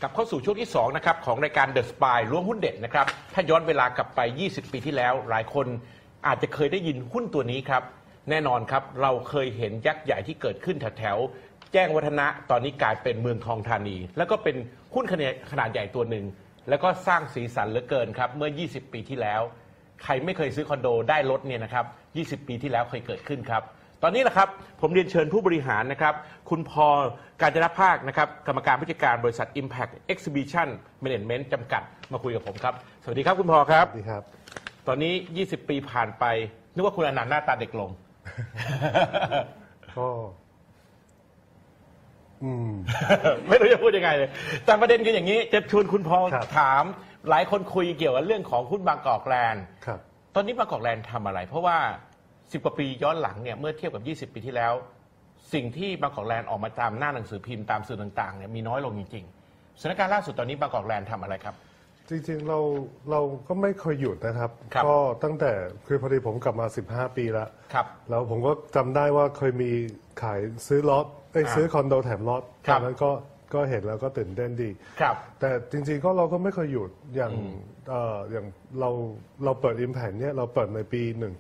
กลับเข้าสู่ช่วงที่2นะครับของรายการ The Spy ล้วงหุ้นเด็ดนะครับถ้าย้อนเวลากลับไป20 ปีที่แล้วหลายคนอาจจะเคยได้ยินหุ้นตัวนี้ครับแน่นอนครับเราเคยเห็นยักษ์ใหญ่ที่เกิดขึ้นแถวแจ้งวัฒนะตอนนี้กลายเป็นเมืองทองธานีแล้วก็เป็นหุ้นขนาดใหญ่ตัวหนึ่งแล้วก็สร้างสีสันเหลือเกินครับเมื่อ20 ปีที่แล้วใครไม่เคยซื้อคอนโดได้รถเนี่ยนะครับ20 ปีที่แล้วเคยเกิดขึ้นครับตอนนี้นะครับผมเรียนเชิญผู้บริหารนะครับคุณพอการจนภาคนะครับกรรมการผู้จัดการบริษัท Impact Exhibition Management จำกัดมาคุยกับผมครับสวัสดีครับคุณพอครับสวัสดีครับตอนนี้20 ปีผ่านไปนึกว่าคุณอนันต์หน้าตาเด็กลงก็ไม่รู้จะพูดยังไงเลยแต่ประเด็นคืออย่างนี้จะชวนคุณพอถามหลายคนคุยเกี่ยวกับเรื่องของหุ้นบางกอกแลนด์ตอนนี้บางกอกแลนด์ทำอะไรเพราะว่า10 กว่าปีย้อนหลังเนี่ยเมื่อเทียบกับ20 ปีที่แล้วสิ่งที่บางกอกแลนด์ออกมาตามหน้าหนังสือพิมพ์ตามสื่อต่างๆเนี่ยมีน้อยลงจริงๆสถานการณ์ล่าสุดตอนนี้บางกอกแลนด์ทำอะไรครับจริงๆเราก็ไม่เคยหยุดนะครับก็ตั้งแต่คือพอดีผมกลับมา15 ปีแล้วแล้วผมก็จำได้ว่าเคยมีขายซื้อล็อตซื้อคอนโดแถมล็อตตอนนั้นก็เห็นแล้วก็ตื่นเต้นดีแต่จริงๆก็เราก็ไม่เคยหยุดอย่างเราเปิด Impact เนี่ยเราเปิดในปี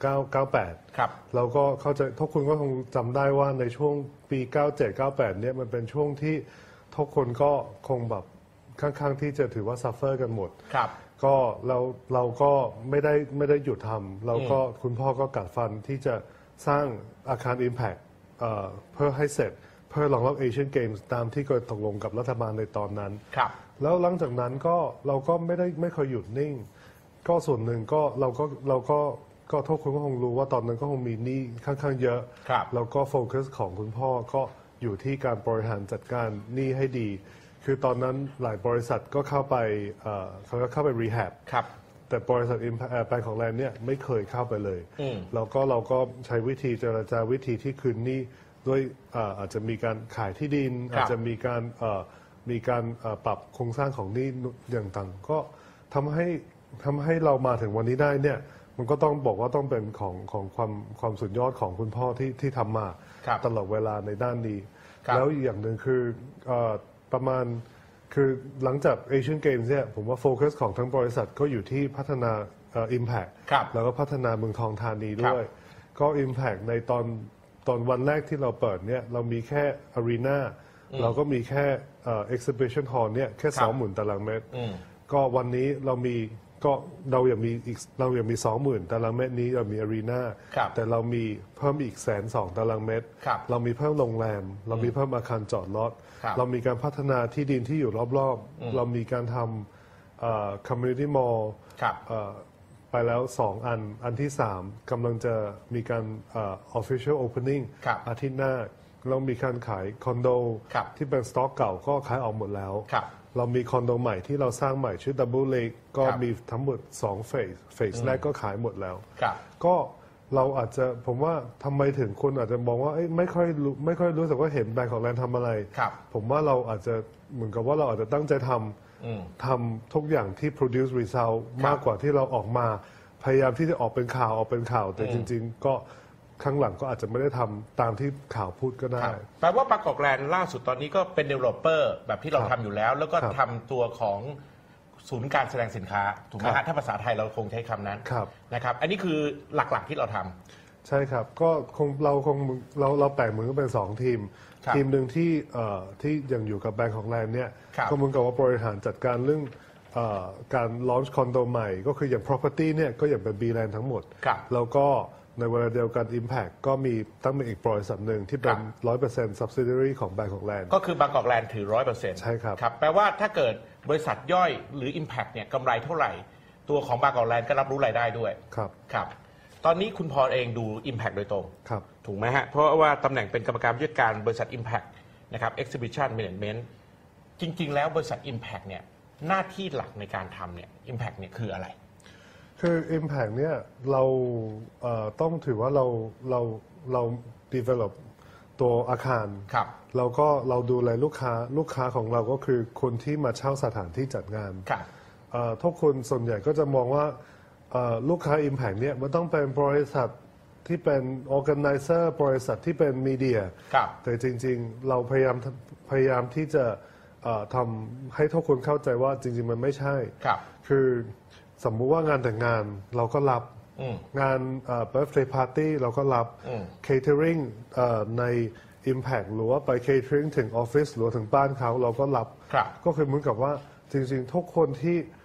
1998เราก็เข้าใจทุกคนก็คงจำได้ว่าในช่วงปี97-98เนี่ยมันเป็นช่วงที่ทุกคนก็คงแบบค่อนข้างที่จะถือว่าซัฟเฟอร์กันหมดก็เราก็ไม่ได้หยุดทำเราก็คุณพ่อก็กัดฟันที่จะสร้างอาคาร Impact เพื่อให้เสร็จเพื่อรองรับเอเชียนเกมส์ตามที่เคยตกลงกับรัฐบาลในตอนนั้นแล้วหลังจากนั้นก็เราก็ไม่เคยหยุดนิ่งก็ส่วนหนึ่งก็เราก็ทุกคนก็คงรู้ว่าตอนนั้นก็คงมีหนี้ค่อนข้างเยอะแล้วก็โฟกัสของคุณพ่อก็อยู่ที่การบริหารจัดการหนี้ให้ดีคือตอนนั้นหลายบริษัทก็เข้าไปเขาก็เข้าไปรีแฮบแต่บริษัทแบงก์ของแลนด์เนี่ยไม่เคยเข้าไปเลยแล้วก็เราก็ใช้วิธีเจรจาวิธีที่คืนหนี้ด้วยอาจจะมีการขายที่ดินอาจจะมีการปรับโครงสร้างของหนี้อย่างต่างก็ทำให้เรามาถึงวันนี้ได้เนี่ยมันก็ต้องบอกว่าต้องเป็นของความสุดยอดของคุณพ่อที่ทำมาตลอดเวลาในด้านนี้แล้วอย่างหนึ่งคือประมาณคือหลังจากเอเชียนเกมส์เนี่ยผมว่าโฟกัสของทั้งบริษัทก็อยู่ที่พัฒนาImpact แล้วก็พัฒนาเมืองทองธานีด้วยก็ Impact ในตอนวันแรกที่เราเปิดเนี่ยเรามีแค่ Arena เราก็มีแค่Exhibition Hall เนี่ยแค่ 20,000 ตารางเมตรก็วันนี้เรายังมี 20,000 ตารางเมตรนี้เรามี Arena แต่เรามีเพิ่มอีก102,000 ตารางเมตรเรามีเพิ่มโรงแรมเรามีเพิ่มอาคารจอดรถเรามีการพัฒนาที่ดินที่อยู่รอบๆเรามีการทำCommunity Mall ไปแล้ว2 อันที่3กำลังจะมีการ Official Opening อาทิตย์หน้าเรามีการขายคอนโดที่เป็นสต็อกเก่าก็ขายออกหมดแล้วเรามีคอนโดใหม่ที่เราสร้างใหม่ชื่อ Double Lake ก็มีทั้งหมด2 เฟสแรกก็ขายหมดแล้วก็เราอาจจะผมว่าทำไมถึงคนอาจจะมองว่าไม่ค่อยรู้สึกว่าเห็นแบงก์ของแลนด์ทำอะไรผมว่าเราอาจจะเหมือนกับว่าเราอาจจะตั้งใจทำทุกอย่างที่ produce result มากกว่าที่เราออกมาพยายามที่จะออกเป็นข่าวแต่จริงๆก็ข้างหลังก็อาจจะไม่ได้ทำตามที่ข่าวพูดก็ได้แปลว่าบางกอกแลนด์ล่าสุดตอนนี้ก็เป็น developer แบบที่เราทำอยู่แล้วแล้วก็ทำตัวของศูนย์การแสดงสินค้าถูกไหมฮะถ้าภาษาไทยเราคงใช้คำนั้นนะครับอันนี้คือหลักๆที่เราทำใช่ครับก็เราแบ่งมือเป็น2 ทีมหนึ่งที่ยังอยู่กับแบงก์ของแลนด์เนี่ยก็เหมือนกับว่าบริหารจัดการเรื่องการ launch คอนโดใหม่ก็คืออย่าง property เนี่ยก็อย่างเป็น B-Land ทั้งหมดแล้วก็ในเวลาเดียวกัน Impact ก็มีตั้งเป็นอีกบริษัทหนึ่งที่เป็น 100% subsidiary ของแบงก์ของแลนด์ก็คือบางกอกแลนด์ถือ 100% ใช่ครับแปลว่าถ้าเกิดบริษัทย่อยหรือ Impact เนี่ยกำไรเท่าไหร่ตัวของบางกอกแลนด์ก็รับรู้รายได้ด้วยครับตอนนี้คุณพรเองดู Impact โดยตรงถูกไหมฮะเพราะว่าตำแหน่งเป็นกรรมการผู้จัดการบริษัท Impact นะครับ Exhibition Management จริงๆแล้วบริษัท Impact เนี่ยหน้าที่หลักในการทำเนี่ย Impact เนี่ยคืออะไรคือ Impact เนี่ยเราต้องถือว่าเรา develop ตัวอาคารแล้วก็เราดูแลลูกค้าของเราก็คือคนที่มาเช่าสถานที่จัดงานทุกคนส่วนใหญ่ก็จะมองว่าลูกค้า Impact เนี่ยมันต้องเป็นบริษัทที่เป็น organizer บริษัทที่เป็นมีเดียแต่จริงๆเราพยายามที่จะทำให้ทุกคนเข้าใจว่าจริงๆมันไม่ใช่ครับคือสมมุติว่างานแต่งงานเราก็รับงานbirthday party เราก็รับ catering ใน Impact หรือว่าไป catering ถึงออฟฟิศหรือถึงบ้านเขาเราก็รับครับก็คือเหมือนกับว่าจริงๆทุกคน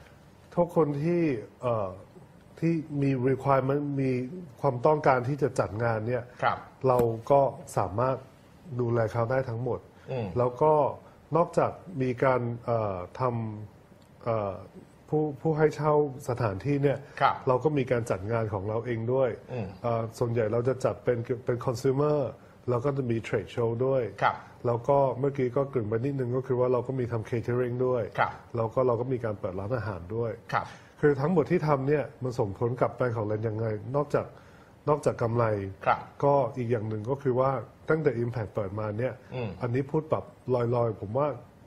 ที่มี requirement มีความต้องการที่จะจัดงานเนี่ยครับเราก็สามารถดูแลเขาได้ทั้งหมด แล้วก็นอกจากมีการทำผู้ให้เช่าสถานที่เนี่ยครับเราก็มีการจัดงานของเราเองด้วยส่วนใหญ่เราจะจัดเป็น consumer แล้วก็จะมี trade show ด้วยครับแล้วก็เมื่อกี้ก็กลิ่นไปนิดนึงก็คือว่าเราก็มีทำ catering ด้วยครับแล้วก็เราก็มีการเปิดร้านอาหารด้วยครับคือทั้งหมดที่ทำเนี่ยมันส่งผลกับแบรนด์ของเรายังไงนอกจากกำไรครับก็อีกอย่างหนึ่งก็คือว่าตั้งแต่ Impact เปิดมาเนี่ยอันนี้พูดแบบลอยๆ ผมว่า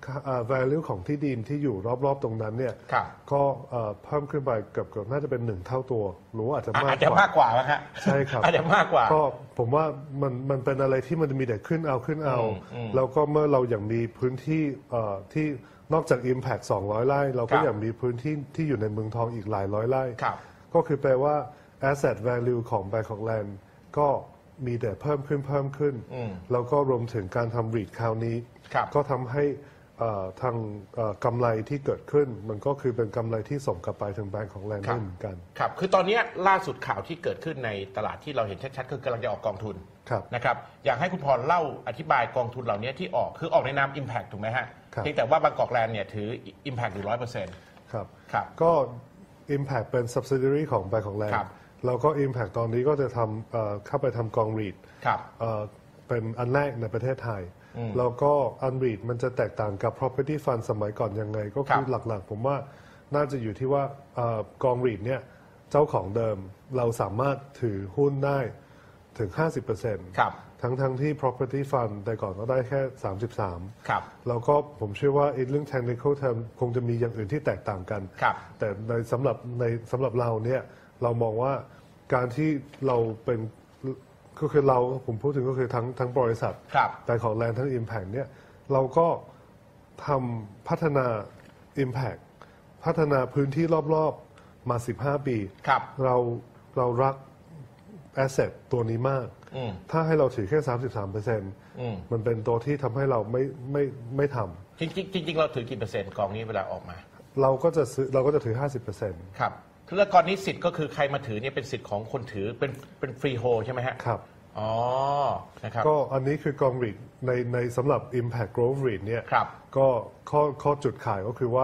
value ของที่ดินที่อยู่รอบๆตรงนั้นเนี่ยครับก็เพิ่มขึ้นไปเกือบน่าจะเป็น1 เท่าตัว หรือว่าอาจจะมากอาจจะกว่ามากกว่านะฮะใช่ครับอาจจะมากกว่าก็ผมว่ามันเป็นอะไรที่มันมีแต่ขึ้นเอาแล้วก็เมื่อเราอย่างมีพื้นที่ที่นอกจาก Impact 200 ไร่ เราก็ครับอย่างมีพื้นที่ที่อยู่ในเมืองทองอีกหลายร้อยไร่ครับก็คือแปลว่า asset value ของ Bangkok Land ก็มีแต่เพิ่มขึ้น แล้วก็รวมถึงการทำ REIT คราวนี้ครับก็ทำให้ทางกำไรที่เกิดขึ้น มันก็คือเป็นกำไรที่ส่งกลับไปถึง Bangkok Land ได้เหมือนกันครับ คือตอนนี้ล่าสุดข่าวที่เกิดขึ้นในตลาดที่เราเห็นชัดๆคือกำลังจะออกกองทุนครับนะครับ อยากให้คุณพรเล่าอธิบายกองทุนเหล่านี้ที่ออกคือออกในนาม Impact ถูกไหมฮะครับเพียงแต่ว่าบางกอกแลนด์เนี่ยถือ Impact อยู่ 100% ครับครับก็ Impact เป็น subsidiary ของ Bangkok Land ครับแล้วก็ Impact ตอนนี้ก็จะทำเข้าไปทำกอง REIT ครับเป็นอันแรกในประเทศไทย แล้วก็อัน REIT มันจะแตกต่างกับ property fund สมัยก่อนยังไง ก็คือครับหลักๆ ผมว่าน่าจะอยู่ที่ว่ากอง REIT เนี่ยเจ้าของเดิมเราสามารถถือหุ้นได้ถึง 50% ครับทั้งที่ property fund แต่ก่อนก็ได้แค่ 33 ครับแล้วก็ผมเชื่อว่าเรื่อง technical term คงจะมีอย่างอื่นที่แตกต่างกันครับแต่สำหรับเราเนี่ยเรามองว่าการที่เราเป็นก็คือผมพูดถึงก็คือทั้งบริษัทครับแต่ของแลนด์ทั้ง Impact เนี่ยเราก็ทำพัฒนา Impact พัฒนาพื้นที่รอบๆมา 15 ปีครับเรารัก asset ตัวนี้มาก ถ้าให้เราถือแค่ 33%มันเป็นตัวที่ทำให้เราไม่ทำจริงๆเราถือกี่เปอร์เซ็นต์กองนี้เวลาออกมาเราก็จะถือ 50% ครับแล้วก่อนนี้สิทธิ์ก็คือใครมาถือเนี่ยเป็นสิทธิ์ของคนถือเป็นฟรีโฮใช่ไหมฮะครับอ๋อ นะครับก็อันนี้คือกอง REIT ในสำหรับ Impact Growth REIT เนี่ยครับก็ข้อจุดขายก็คือว่า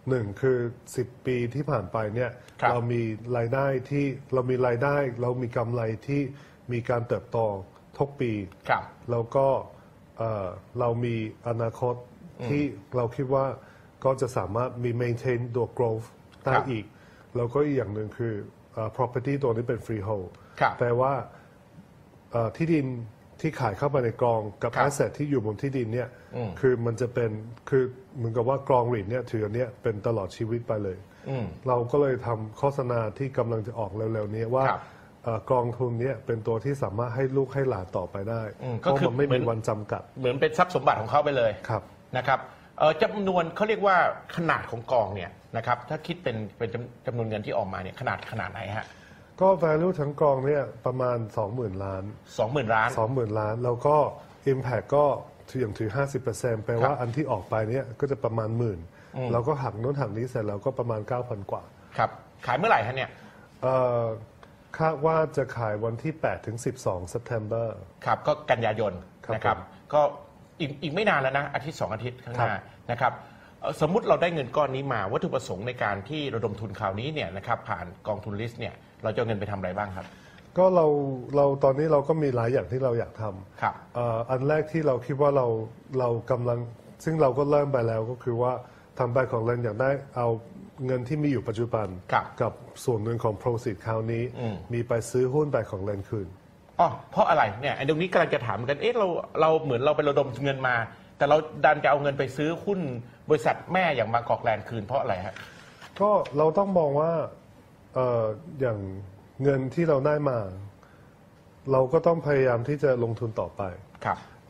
1คือ10 ปีที่ผ่านไปเนี่ยครับเรามีรายได้เรามีกำไรที่มีการเติบโตทุกปีครับแล้วก็เรามีอนาคตที่เราคิดว่าก็จะสามารถมี maintain ตัว growth ได้ครับอีก แล้วก็อีกอย่างหนึ่งคือ property ตัวนี้เป็น freehold ครับแปลว่าที่ดินที่ขายเข้าไปในกองกับครับ asset ที่อยู่บนที่ดินเนี่ยคือมันจะเป็นคือเหมือนกับว่ากอง REIT เนี่ยถืออันเนี้ยเป็นตลอดชีวิตไปเลย เราก็เลยทำโฆษณาที่กำลังจะออกเร็วๆนี้ว่าครับกองทุนเนี้ยเป็นตัวที่สามารถให้ลูกให้หลานต่อไปได้เพก็ราะคือมันไม่เหมืมีอนวันจำกัดเหมือนเป็นทรัพย์สมบัติของเขาไปเลยครับนะครับจำนวนเขาเรียกว่าขนาดของกองเนี่ยนะครับ ถ้าคิดเป็นจำนวนเงินที่ออกมาเนี่ยขนาดไหนฮะก็ value ทั้งกองเนี่ยประมาณ 20,000 ล้าน 20,000 ล้าน 20,000 ล้าน แล้วก็ Impact ก็ถือ 50% แปลว่าครับอันที่ออกไปเนี่ยก็จะประมาณหมื่นแล้วก็หักโน้นหักนี้เสร็จแล้วก็ประมาณ 9,000 กว่าครับ ขายเมื่อไหร่ฮะเนี่ยคาดว่าจะขายวันที่8ถึง12 September ครับ ก็กันยายนครับนะครับผมก็อีกไม่นานแล้วนะ อาทิตย์ 2 อาทิตย์ข้างหน้าครับนะครับสมมุติเราได้เงินก้อนนี้มาวัตถุประสงค์ในการที่ระดมทุนคราวนี้เนี่ยนะครับผ่านกองทุนลิสต์เนี่ยเราจะเอาเงินไปทำอะไรบ้างครับก็เราตอนนี้เราก็มีหลายอย่างที่เราอยากทครับำอันแรกที่เราคิดว่าเรากำลังซึ่งเราก็เริ่มไปแล้วก็คือว่าทางแบงก์ของเราอยากได้เอาเงินที่มีอยู่ปัจจุบันครับกับส่วนหนึ่งของ proceed คราวนี้มีไปซื้อหุ้นแบงก์ของเลนคืนอ๋อเพราะอะไรเนี่ยไอ้ตรงนี้กำลังจะถามกันเอ๊ะเราเหมือนเราไประดมเงินมา แต่เราดันจะเอาเงินไปซื้อหุ้นบริษัทแม่อย่างบางกอกแลนด์คืนเพราะอะไรฮะก็เราต้องมองว่าอย่างเงินที่เราได้มา เราก็ต้องพยายามที่จะลงทุนต่อไปครับ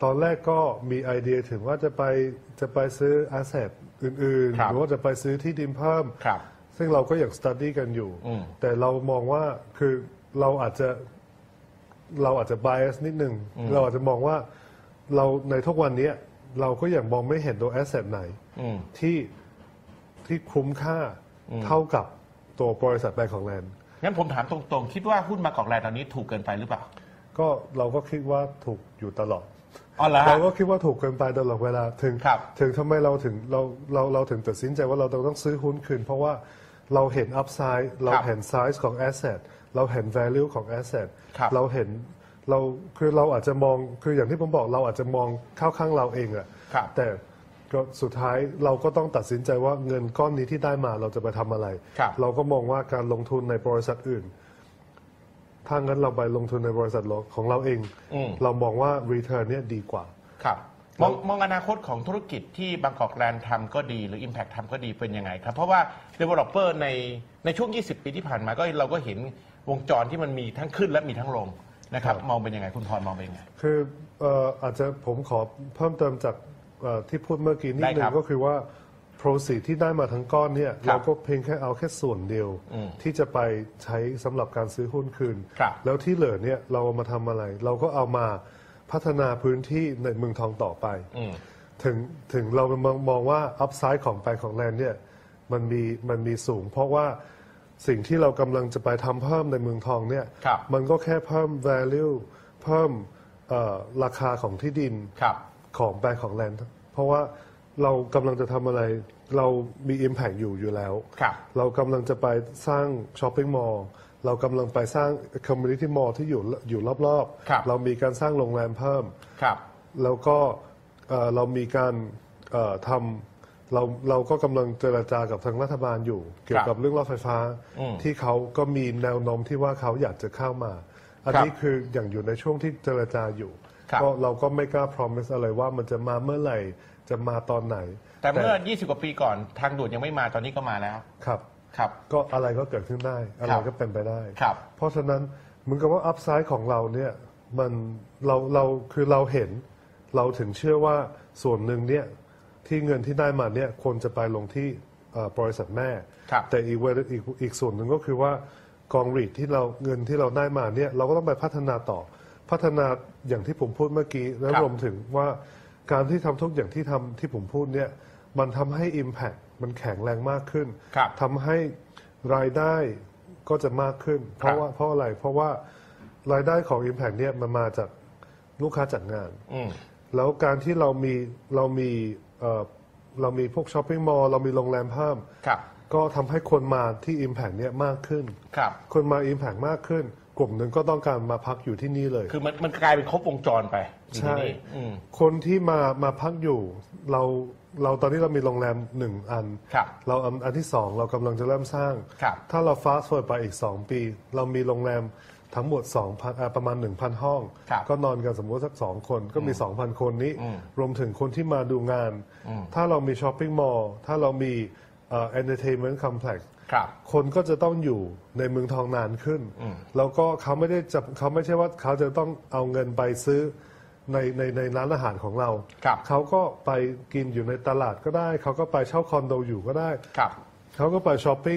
ตอนแรกก็มีไอเดียถึงว่าจะไปซื้อ asset อื่นๆ หรือว่าจะไปซื้อที่ดินเพิ่ม ซึ่งเราก็อยาก study กันอยู่ แต่เรามองว่าคือเราอาจจะ bias นิดนึง เราอาจจะมองว่าเราในทุกวันนี้เราก็ยังมองไม่เห็นตัว asset ไหนที่คุ้มค่าเท่ากับตัวบริษัทแบงก์ของแลนด์งั้นผมถามตรงๆคิดว่าหุ้นบางกอกแลนด์ตอนนี้ถูกเกินไปหรือเปล่าก็เราก็คิดว่าถูกอยู่ตลอดอ๋อเหรอเราก็คิดว่าถูกเกินไปตลอดเวลาถึงทำไมเราถึงตัดสินใจว่าเราต้องซื้อหุ้นคืนเพราะว่าเราเห็น upside เราเห็น size ของ asset เราเห็น value ของ asset เราเห็นเราอาจจะมองคืออย่างที่ผมบอกเราอาจจะมองเข้าข้างเราเองอะแต่ก็สุดท้ายเราก็ต้องตัดสินใจว่าเงินก้อนนี้ที่ได้มาเราจะไปทำอะไรเราก็มองว่าการลงทุนในบริษัทอื่นถ้างั้นเราไปลงทุนในบริษัทของเราเองเรามองว่า return เนี่ยดีกว่าครับมองอนาคตของธุรกิจที่บางกอกแลนด์ทำก็ดีหรือ Impact ทำก็ดีเป็นยังไงครับเพราะว่า developer ในช่วง20 ปีที่ผ่านมาก็เราก็เห็นวงจรที่มันมีทั้งขึ้นและมีทั้งลงนะครับมองเป็นยังไงคุณพรมองเป็นยังไงคืออาจจะผมขอเพิ่มเติมจากที่พูดเมื่อกี้นิดนึงก็คือว่า proceed ที่ได้มาทั้งก้อนเนี่ยเราก็เพียงแค่เอาแค่ส่วนเดียวที่จะไปใช้สำหรับการซื้อหุ้นคืนแล้วที่เหลือเนี่ยเราเอามาทำอะไรเราก็เอามาพัฒนาพื้นที่ในเมืองทองต่อไปถึงเรามองว่า upside ของแบงก์ของแลนด์เนี่ยมันมีสูงเพราะว่าสิ่งที่เรากำลังจะไปทำเพิ่มในเมืองทองเนี่ยมันก็แค่เพิ่ม value เพิ่มราคาของที่ดินของแบงก์ของแลนด์เพราะว่าเรากำลังจะทำอะไรเรามี impact อยู่แล้วเรากำลังจะไปสร้าง shopping mall เรากำลังไปสร้าง community mall ที่อยู่รอบๆเรามีการสร้างโรงแรมเพิ่มแล้วก็เรามีการทำเราก็กำลังเจรจากับทางรัฐบาลอยู่เกี่ยวกับเรื่องรถไฟฟ้าที่เขาก็มีแนวโน้มที่ว่าเขาอยากจะเข้ามาอันนี้คืออย่างอยู่ในช่วงที่เจรจาอยู่ก็เราก็ไม่กล้า promise อะไรว่ามันจะมาเมื่อไหร่จะมาตอนไหนแต่เมื่อ20 กว่าปีก่อนทางด่วนยังไม่มาตอนนี้ก็มาแล้วครับก็อะไรก็เกิดขึ้นได้อะไรก็เป็นไปได้เพราะฉะนั้นเหมือนกับว่า upside ของเราเนี่ยมันเราคือเราเห็นเราถึงเชื่อว่าส่วนหนึ่งเนี่ยที่เงินที่ได้มาเนี่ยควรจะไปลงที่บริษัทแม่แต่อีกส่วนหนึ่งก็คือว่ากองรีดที่เราเงินที่เราได้มาเนี่ยเราก็ต้องไปพัฒนาต่อพัฒนาอย่างที่ผมพูดเมื่อกี้แล้วรวมถึงว่าการที่ทำทุกอย่างที่ผมพูดเนี่ยมันทำให้ Impact มันแข็งแรงมากขึ้นทำให้รายได้ก็จะมากขึ้นเพราะอะไรเพราะว่ารายได้ของ Impact เนี่ยมันมาจากลูกค้าจัดงานแล้วการที่เรามีพวกช้อปปิ้งมอลล์เรามีโรงแรมเพิ่มก็ทำให้คนมาที่ Impact เนี่ยมากขึ้นคนมา Impact มากขึ้นกลุ่มหนึ่งก็ต้องการมาพักอยู่ที่นี่เลยคือมันกลายเป็นครบวงจรไปใช่คนที่มาพักอยู่เราตอนนี้เรามีโรงแรม1 อันเราอันที่2เรากำลังจะเริ่มสร้างถ้าเรา fast forward ไปอีก2 ปีเรามีโรงแรมทั้งหมดประมาณ 1,000 ห้องก็นอนกันสมมติสัก2 คนก็มี 2,000 คนนี้รวมถึงคนที่มาดูงานถ้าเรามีช้อปปิ้งมอลล์ถ้าเรามีentertainment complex คนก็จะต้องอยู่ในเมืองทองนานขึ้นแล้วก็เขาไม่ใช่ว่าเขาจะต้องเอาเงินไปซื้อในร้านอาหารของเราเขาก็ไปกินอยู่ในตลาดก็ได้เขาก็ไปเช่าคอนโดอยู่ก็ได้เขาก็ไปช้อปปิ้ง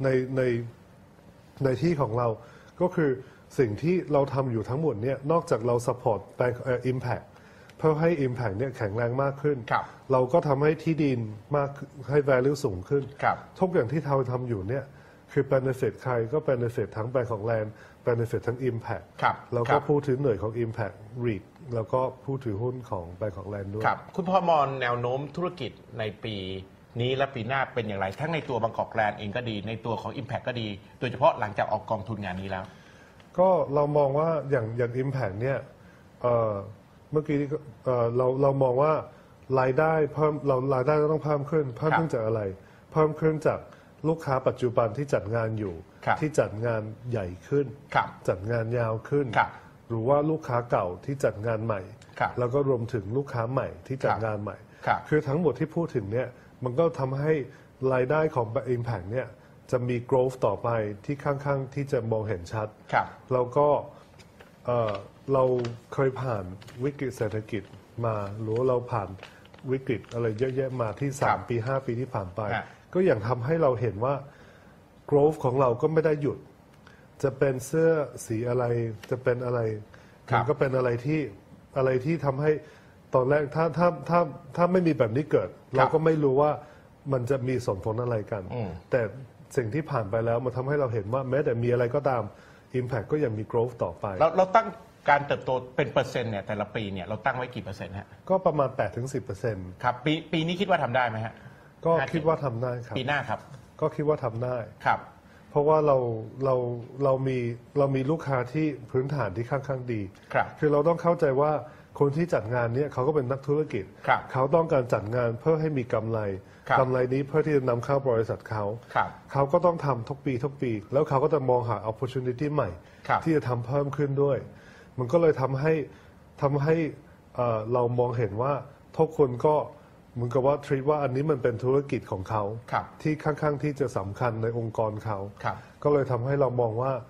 ในที่ของเราก็คือสิ่งที่เราทำอยู่ทั้งหมดเนี่ยนอกจากเรา support impact เพื่อให้ Impact เนี่ยแข็งแรงมากขึ้นเราก็ทำให้ที่ดินมากให้ value สูงขึ้นทุกอย่างที่เราทำอยู่เนี่ยคือ benefit ใครก็ benefit ทั้งแบงก์ของแลนด์ benefit ทั้ง Impact แล้วก็ผู้ถือหน่วยของ Impact REIT แล้วก็ผู้ถือหุ้นของแบงก์ของแลนด์ด้วยคุณพ่อมองแนวโน้มธุรกิจในปีนี้และปีหน้าเป็นอย่างไรทั้งในตัวบางกอกแลนด์เองก็ดีในตัวของ Impact ก็ดีโดยเฉพาะหลังจากออกกองทุนงานนี้แล้วก็เรามองว่าอย่าง Impact เนี่ยเมื่อกี้เรามองว่ารายได้เพิ่มรายได้ก็ต้องเพิ่มขึ้นจากอะไรเพิ่มขึ้นจากลูกค้าปัจจุบันที่จัดงานอยู่ที่จัดงานใหญ่ขึ้นจัดงานยาวขึ้นหรือว่าลูกค้าเก่าที่จัดงานใหม่แล้วก็รวมถึงลูกค้าใหม่ที่จัดงานใหม่คือทั้งหมดที่พูดถึงเนี่ยมันก็ทำให้รายได้ของ Impact เนี่ยจะมี growth ต่อไปที่ค่อนข้างที่จะมองเห็นชัดแล้วก็เราเคยผ่านวิกฤตเศรษฐกิจมาหรือว่าเราผ่านวิกฤตอะไรเยอะแยะมาที่ครับ 3 ปี 5 ปีที่ผ่านไปฮะก็อย่างทำให้เราเห็นว่า growth ของเราก็ไม่ได้หยุด จะเป็นเสื้อสีอะไรจะเป็นอะไรครับมันก็เป็นอะไรที่ทำให้ตอนแรกถ้าไม่มีแบบนี้เกิด เราก็ไม่รู้ว่ามันจะมีส่งผลอะไรกัน แต่สิ่งที่ผ่านไปแล้วมันทำให้เราเห็นว่าแม้แต่มีอะไรก็ตาม Impact ก็ยังมี growth ต่อไปเราตั้งการเติบโตเป็นเปอร์เซ็นต์เนี่ยแต่ละปีเนี่ยเราตั้งไว้กี่เปอร์เซ็นต์ฮะก็ประมาณ 8-10% ครับปีนี้คิดว่าทำได้ไหมฮะก็คิดว่าทำได้ครับปีหน้าครับก็คิดว่าทำได้ครับเพราะว่าเรามีลูกค้าที่พื้นฐานที่ค่อนข้างดีครับคือเราต้องเข้าใจว่าคนที่จัดงานเนี้เขาก็เป็นนักธุรกิจครับเขาต้องการจัดงานเพื่อให้มีกำไรครับกำไรนี้เพื่อที่จะนำเข้าบริษัทเขาครับเขาก็ต้องทำทุกปี แล้วเขาก็จะมองหา opportunity ใหม่ครับที่จะทำเพิ่มขึ้นด้วย มันก็เลยทำให้เรามองเห็นว่าทุกคนก็เหมือนกับว่าทรีตว่าอันนี้มันเป็นธุรกิจของเขาครับที่ค่อนข้างที่จะสำคัญในองค์กรเขาครับก็เลยทำให้เรามองว่า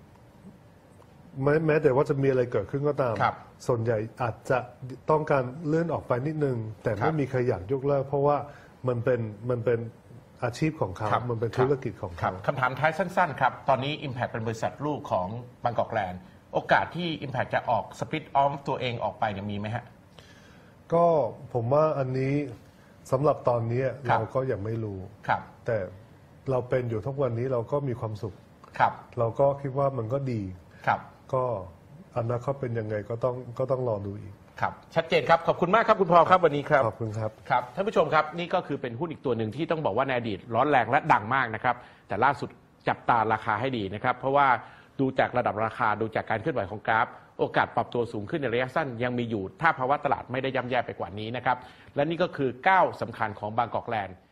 แม้แต่ว่าจะมีอะไรเกิดขึ้นก็ตามครับส่วนใหญ่อาจจะต้องการเลื่อนออกไปนิดนึง แต่ครัไม่บมีใครอยากยกเลิกเพราะว่ามันเป็นอาชีพของเขาครับมันเป็นธุรกิจของครัเขาบคำถามท้ายสั้นๆครับ ตอนนี้ Impact เป็นบริษัทลูกของบางกอกแลนด์โอกาสที่ Impact จะออกสปิทออฟตัวเองออกไปเนี่ยมีไหมฮะก็ผมว่าอันนี้สำหรับตอนนี้ครับเราก็ยังไม่รู้ครับแต่เราเป็นอยู่ทุกวันนี้เราก็มีความสุขครับเราก็คิดว่ามันก็ดีครับก็อนาคตเป็นยังไงก็ต้องรอดูอีกครับชัดเจนครับขอบคุณมากครับคุณพอครับวันนี้ครับขอบคุณครับครับท่านผู้ชมครับนี่ก็คือเป็นหุ้นอีกตัวหนึ่งที่ต้องบอกว่าในอดีตร้อนแรงและดังมากนะครับแต่ล่าสุดจับตาราคาให้ดีนะครับเพราะว่าดูจากระดับราคาดูจากการเคลื่อนไหวของกราฟ โอกาสปรับตัวสูงขึ้นในระยะสั้นยังมีอยู่ถ้าภาวะตลาดไม่ได้ย่ำแย่ไปกว่านี้นะครับและนี่ก็คือก้าวสำคัญของบางกอกแลนด์